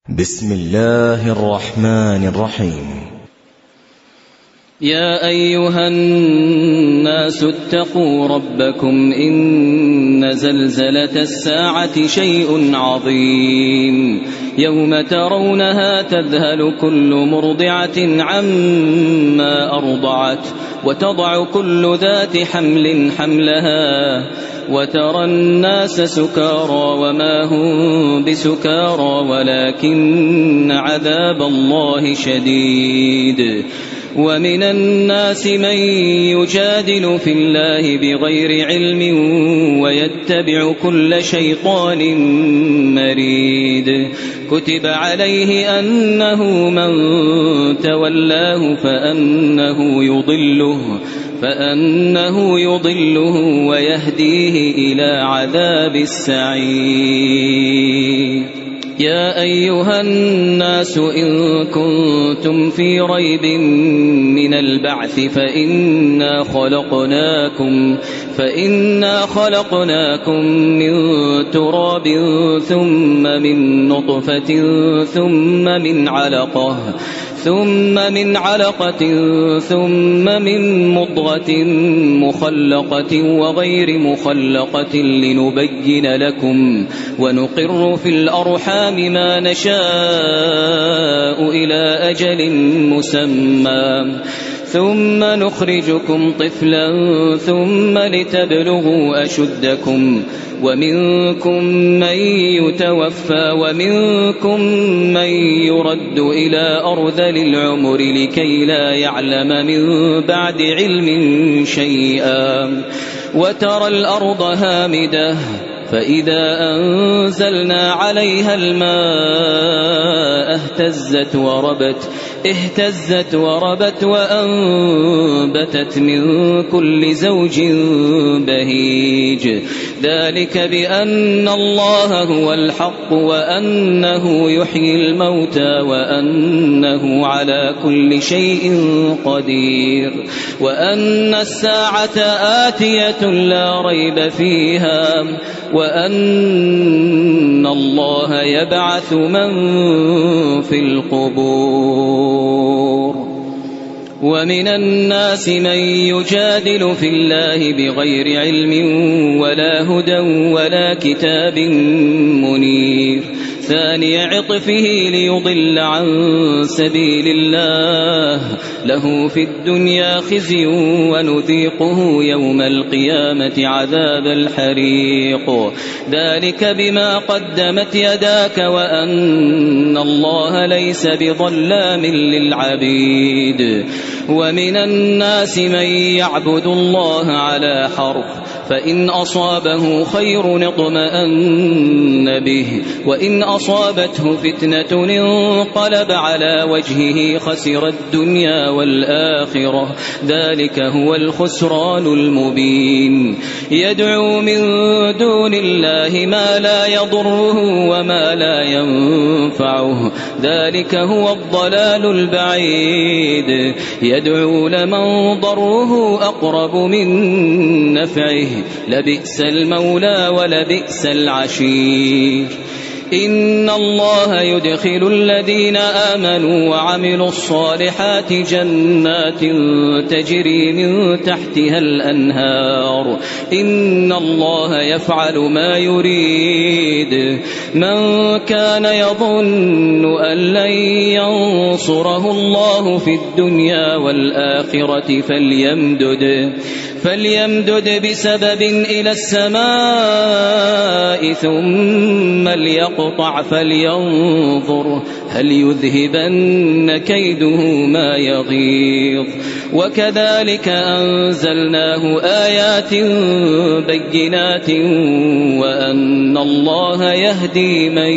بسم الله الرحمن الرحيم. يا أيها الناس اتقوا ربكم إن زلزلة الساعة شيء عظيم يوم ترونها تذهل كل مرضعة عما أرضعت وتضع كل ذات حمل حملها وترى الناس سكارى وما هم بسكارى ولكن عذاب الله شديد. ومن الناس من يجادل في الله بغير علم ويتبع كل شيطان مريد. كتب عليه أنه من تولاه فأنه يضله ويهديه إلى عذاب السعير. يا أيها الناس إن كنتم في ريب من البعث فإنا خلقناكم من تراب ثم من نطفة ثم من علقة ثم من مضغة مخلقة وغير مخلقة لنبين لكم ونقر في الأرحام ما نشاء إلى أجل مسمى ثم نخرجكم طفلا ثم لتبلغوا أشدكم ومنكم من يتوفى ومنكم من يرد إلى أرذل العمر لكي لا يعلم من بعد علم شيئا. وترى الأرض هامدة فإذا أنزلنا عليها الماء اهتزت وربت وأنبتت من كل زوج بهيج. ذلك بأن الله هو الحق وأنه يحيي الموتى وأنه على كل شيء قدير وأن الساعة آتية لا ريب فيها وأن الله يبعث من في القبور. ومن الناس من يجادل في الله بغير علم ولا هدى ولا كتاب منير. ثاني عطفه ليضل عن سبيل الله له في الدنيا خزي ونذيقه يوم القيامة عذاب الحريق. ذلك بما قدمت يداك وأن الله ليس بظلام للعبيد. ومن الناس من يعبد الله على حرف فإن أصابه خير اطمأن به وإن أصابته فتنة انقلب على وجهه خسر الدنيا والآخرة ذلك هو الخسران المبين. يدعو من دون الله ما لا يضره وما لا ينفعه ذلك هو الضلال البعيد. يدعو لمن ضره أقرب من نفعه لبئس المولى ولبئس العشير. إن الله يدخل الذين آمنوا وعملوا الصالحات جنات تجري من تحتها الأنهار إن الله يفعل ما يريد. من كان يظن أن لن ينصره الله في الدنيا والآخرة فليمدد بسبب إلى السماء ثم ليقطع فلينظر هل يذهبن كيده ما يغيظ. وكذلك أنزلناه آيات بينات وأن الله يهدي من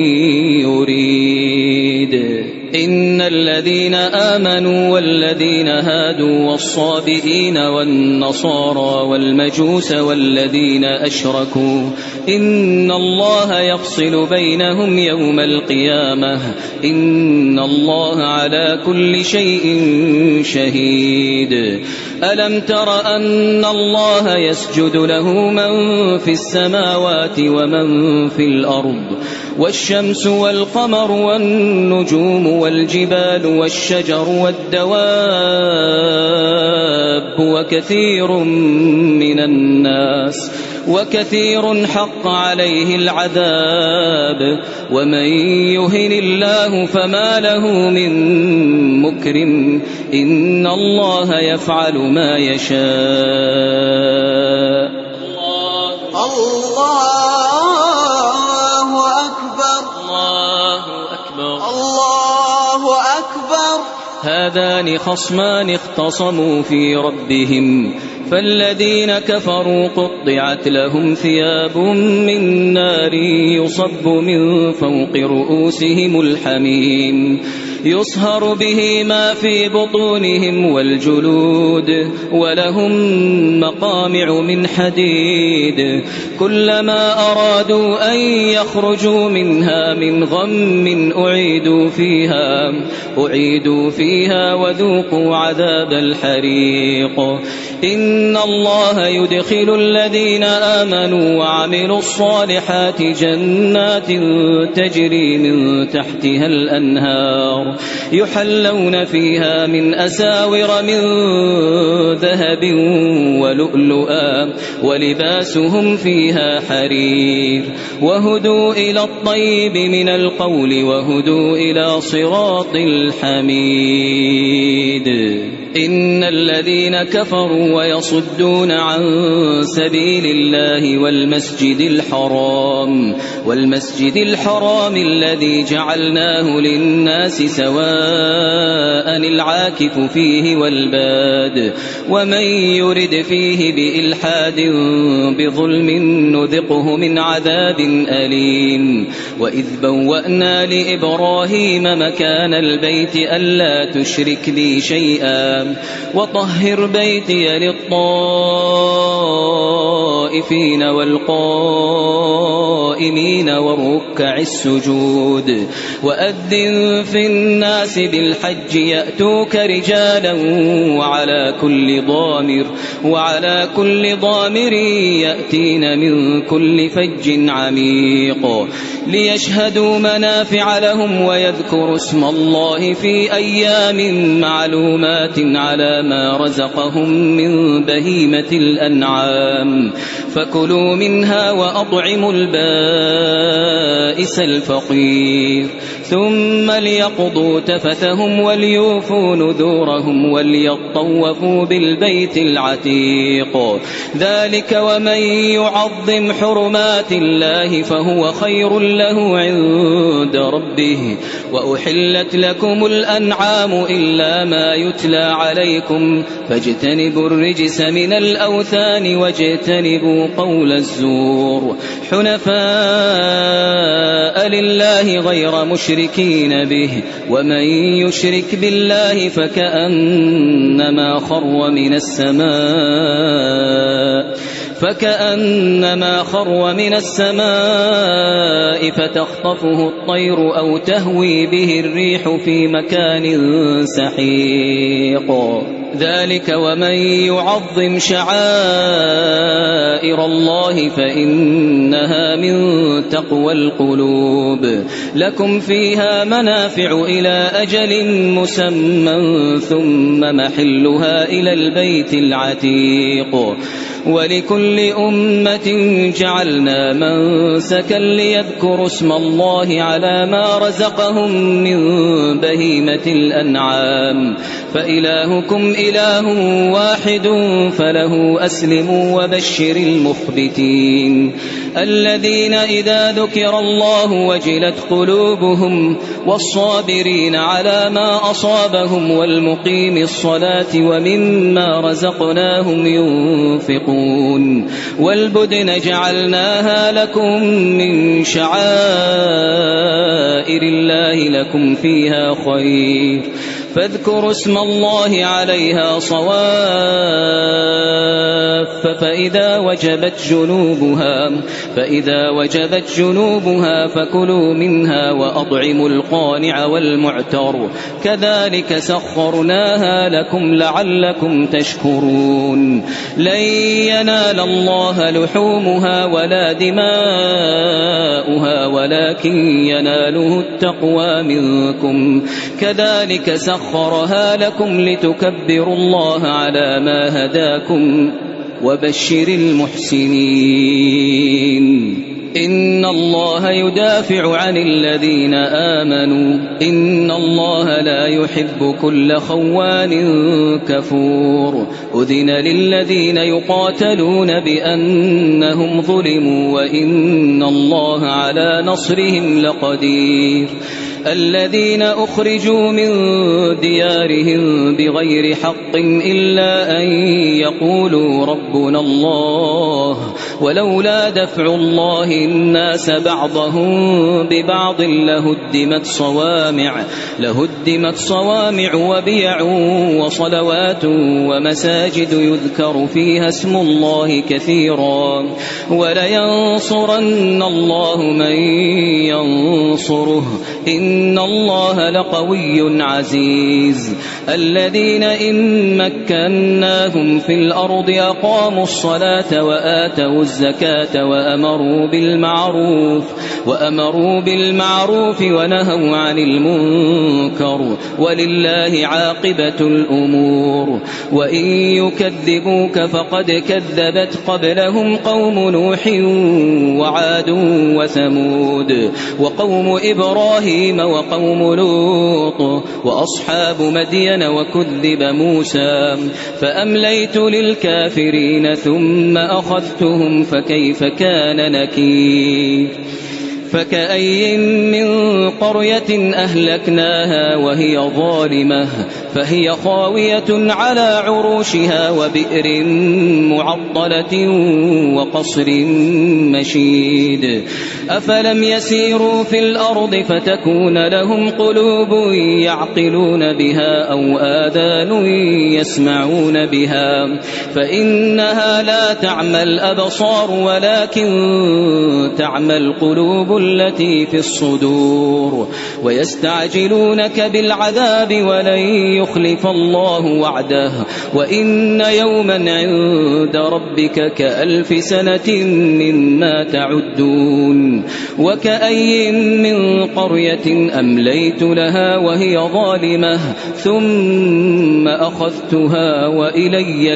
يريد. إن الذين آمنوا والذين هادوا والصابئين والنصارى والمجوس والذين أشركوا إن الله يفصل بينهم يوم القيامة إن الله على كل شيء شهيد. ألم تر أن الله يسجد له من في السماوات ومن في الأرض والشمس والقمر والنجوم والجبال والشجر والدواب وكثير حق عليه العذاب ومن يهن الله فما له من مكرم إن الله يفعل ما يشاء. الله أكبر الله أكبر. هذان خصمان اختصموا في ربهم فالذين كفروا قطعت لهم ثياب من نار يصب من فوق رؤوسهم الحميم يصهر به ما في بطونهم والجلود ولهم مقامع من حديد كلما أرادوا أن يخرجوا منها من غم أعيدوا فيها وذوقوا عذاب الحريق. إن الله يدخل الذين آمنوا وعملوا الصالحات جنات تجري من تحتها الأنهار يحلون فيها من أساور من ذهب ولؤلؤا ولباسهم فيها حرير وهدوا إلى الطيب من القول وهدوا إلى صراط الحميد. إن الذين كفروا ويصدون عن سبيل الله والمسجد الحرام الذي جعلناه للناس سواء العاكف فيه والباد ومن يرد فيه بإلحاد بظلم نذقه من عذاب أليم. وإذ بوأنا لإبراهيم مكان البيت ألا تشرك بي شيئا وطهر بيتي للطائفين والقائمين والركع السجود وأذن في الناس بالحج يأتوك رجالا وعلى كل ضامر يأتين من كل فج عميق ليشهدوا منافع لهم ويذكروا اسم الله في أيام معلومات على ما رزقهم من بهيمة الأنعام فكلوا منها وأطعموا البائس الفقير ثم ليقضوا تفثهم وليوفوا نذورهم وليطوفوا بالبيت العتيق. ذلك ومن يعظم حرمات الله فهو خير له عند ربه. وأحلت لكم الأنعام إلا ما يتلى عليكم فاجتنبوا الرجس من الأوثان واجتنبوا قول الزور حنفاء لله غير مشركين به ومن يشرك بالله فكأنما خر من السماء فتخطفه الطير أو تهوي به الريح في مكان سحيق. ذلك ومن يعظم شعائر الله فإنها من تقوى القلوب. لكم فيها منافع إلى أجل مسمى ثم محلها إلى البيت العتيق. ولكل أمة جعلنا منسكا ليذكروا اسم الله على ما رزقهم من بهيمة الأنعام فإلهكم إله واحد فله أسلموا وبشر المخبتين الذين إذا ذكر الله وجلت قلوبهم والصابرين على ما أصابهم والمقيم الصلاة ومما رزقناهم ينفقون. والبدن جعلناها لكم من شعائر الله لكم فيها خير فاذكروا اسم الله عليها صواف فإذا وجبت جنوبها فكلوا منها وأطعموا القانع والمعتر كذلك سخرناها لكم لعلكم تشكرون لن ينال الله لحومها ولا دماؤها ولكن يناله التقوى منكم كذلك سخرها لكم لتكبروا الله على ما هداكم وبشر المحسنين إن الله يدافع عن الذين آمنوا إن الله لا يحب كل خوان كفور أذن للذين يقاتلون بأنهم ظلموا وإن الله على نصرهم لقدير الذين أخرجوا من ديارهم بغير حق إلا أن يقولوا ربنا الله ولولا دفع الله الناس بعضهم ببعض لهدمت صوامع وبيع وصلوات ومساجد يذكر فيها اسم الله كثيرا ولينصرن الله من ينصره إن الله لقوي عزيز الذين إن مكناهم في الأرض أقاموا الصلاة وآتوا الزكاة وأمروا بالمعروف ونهوا عن المنكر ولله عاقبة الأمور وإن يكذبوك فقد كذبت قبلهم قوم نوح وعاد وثمود وقوم إبراهيم وقوم لوط وأصحاب مدين وكذب موسى فأمليت للكافرين ثم أخذتهم فكيف كان نكير فكأي من قرية أهلكناها وهي ظالمة فهي خاوية على عروشها وبئر معطلة وقصر مشيد أفلم يسيروا في الأرض فتكون لهم قلوب يعقلون بها أو آذان يسمعون بها فإنها لا تعمى الأبصار ولكن تعمى القلوب التي في الصدور ويستعجلونك بالعذاب ولن يخلف الله وعده وإن يوما عند ربك كألف سنة مما تعدون وكأي من قرية أمليت لها وهي ظالمة ثم أخذتها وإلي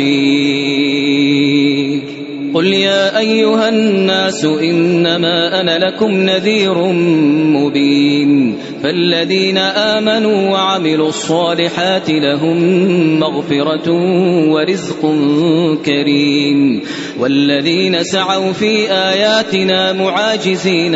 المصير قل يا أيها الناس إنما أنا لكم نذير مبين فالذين آمنوا وعملوا الصالحات لهم مغفرة ورزق كريم والذين سعوا في آياتنا معاجزين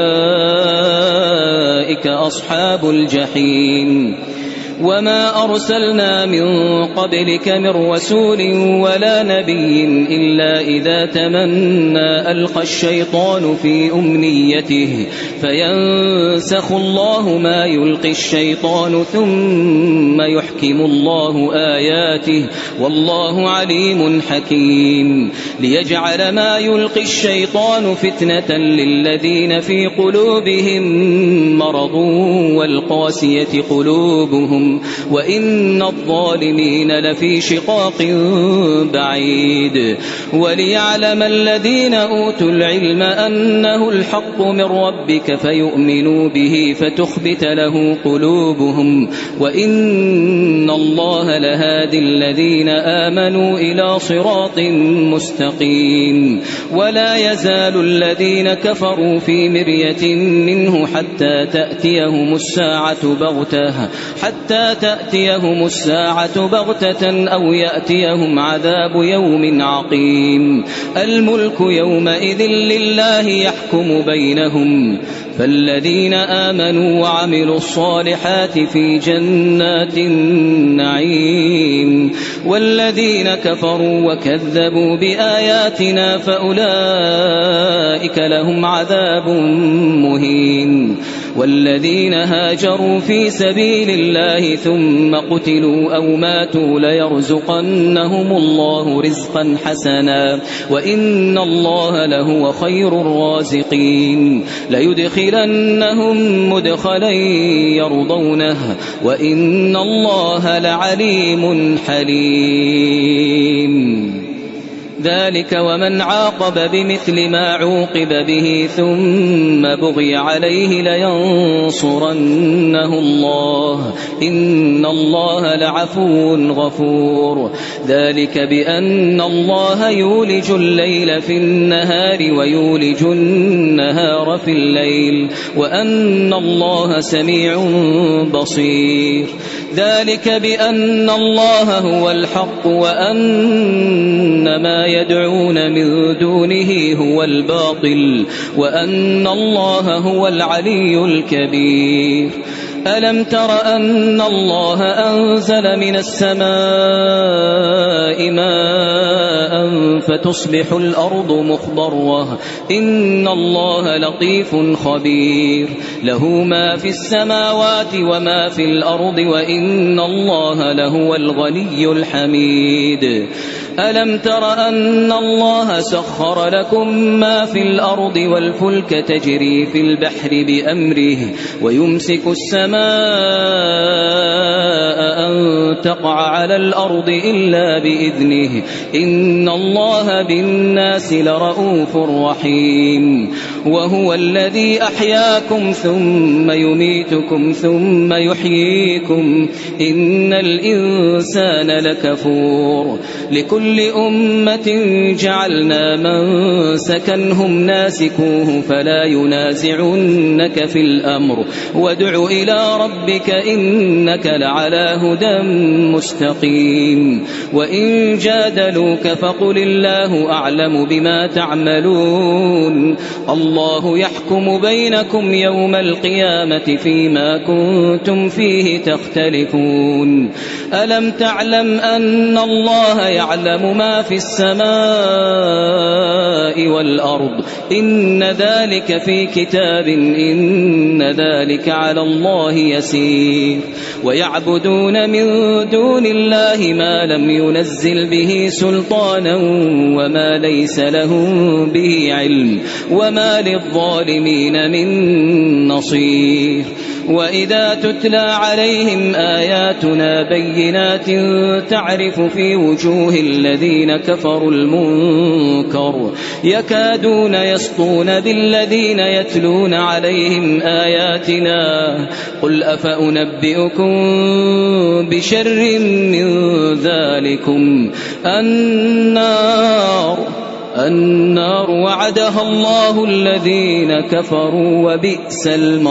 أولئك أصحاب الجحيم وما أرسلنا من قبلك من رسول ولا نبي إلا إذا تمنى ألقى الشيطان في أمنيته فينسخ الله ما يلقي الشيطان ثم يحكم الله آياته والله عليم حكيم ليجعل ما يلقي الشيطان فتنة للذين في قلوبهم مرض والقاسية قلوبهم وإن الظالمين لفي شقاق بعيد وليعلم الذين أوتوا العلم أنه الحق من ربك فيؤمنوا به فتخبت له قلوبهم وإن الله لهادي الذين آمنوا إلى صراط مستقيم ولا يزال الذين كفروا في مرية منه حتى تأتيهم الساعة بغتة أو يأتيهم عذاب يوم عقيم الملك يومئذ لله يحكم بينهم فالذين آمنوا وعملوا الصالحات في جنات النعيم، والذين كفروا وكذبوا بآياتنا فأولئك لهم عذاب مهين. والذين هاجروا في سبيل الله ثم قتلوا أو ماتوا ليرزقنهم الله رزقا حسنا وإن الله لهو خير الرازقين. ليدخلنهم مدخلا يرضونه وإن الله لعليم حليم. ذلك ومن عاقب بمثل ما عوقب به ثم بغي عليه لينصرنه الله إن الله لعفو غفور. ذلك بأن الله يولج الليل في النهار ويولج النهار في الليل وأن الله سميع بصير. ذلك بأن الله هو الحق وأن ما يدعون من دونه هو الباطل وأن الله هو العلي الكبير. ألم تر أن الله أنزل من السماء ماء فتصبح الأرض مخضرة إن الله لطيف خبير. له ما في السماوات وما في الأرض وإن الله لهو الغني الحميد. ألم تر أن الله سخر لكم ما في الأرض والفلك تجري في البحر بأمره ويمسك السماء أن تقع على الأرض إلا بإذنه إن الله بالناس لرؤوف رحيم. وهو الذي أحياكم ثم يميتكم ثم يحييكم إن الإنسان لكفور. لكل أمة جعلنا منسكا هم ناسكوه فلا ينازعنك في الأمر وادع إلى ربك إنك لعلى هدى مستقيم. وإن جادلوك فقل الله أعلم بما تعملون الله يحكم بينكم يوم القيامة فيما كنتم فيه تختلفون. ألم تعلم أن الله يعلم ما في السماء والأرض إن ذلك في كتاب إن ذلك على الله يسير. ويعبدون من دون الله ما لم ينزل به سلطانا وما ليس لهم به علم وما للظالمين من نصير. وإذا تتلى عليهم آياتنا بينات تعرف في وجوه الذين كفروا المنكر يكادون يسطون بالذين يتلون عليهم آياتنا قل أفأنبئكم بشر من ذلكم النار وعدها الله الذين كفروا وبئس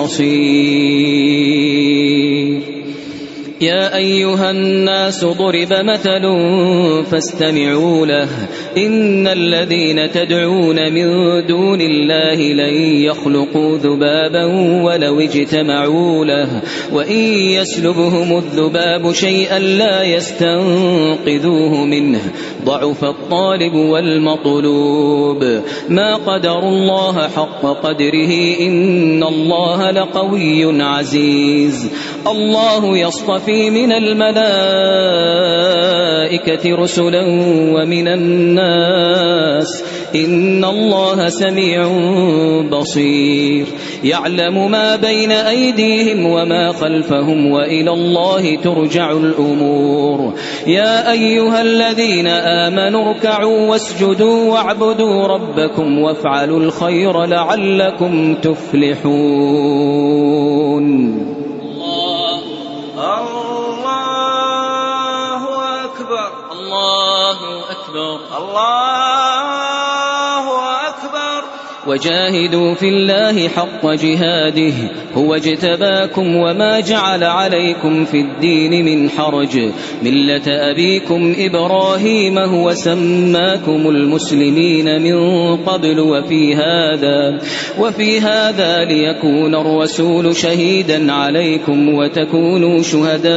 المصير. يا أيها الناس ضرب مثل فاستمعوا له إن الذين تدعون من دون الله لن يخلقوا ذبابا ولو اجتمعوا له وإن يسلبهم الذباب شيئا لا يستنقذوه منه ضعف الطالب والمطلوب. ما قدر الله حق قدره إن الله لقوي عزيز. الله يصطفي من الملائكة رسلا ومن الناس إن الله سميع بصير. يعلم ما بين أيديهم وما خلفهم وإلى الله ترجع الأمور. يا أيها الذين آمنوا اركعوا واسجدوا واعبدوا ربكم وافعلوا الخير لعلكم تفلحون. الله أكبر الله أكبر الله أكبر. وجاهدوا في الله حق جهاده هو اجتباكم وما جعل عليكم في الدين من حرج ملة أبيكم إبراهيم هو سماكم المسلمين من قبل وفي هذا ليكون الرسول شهيدا عليكم وتكونوا شهداء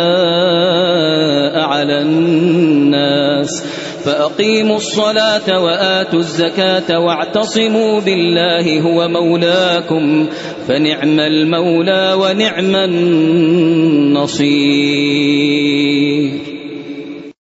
على الناس فأقيموا الصلاة وآتوا الزكاة واعتصموا بالله هو مولاكم فنعم المولى ونعم النصير.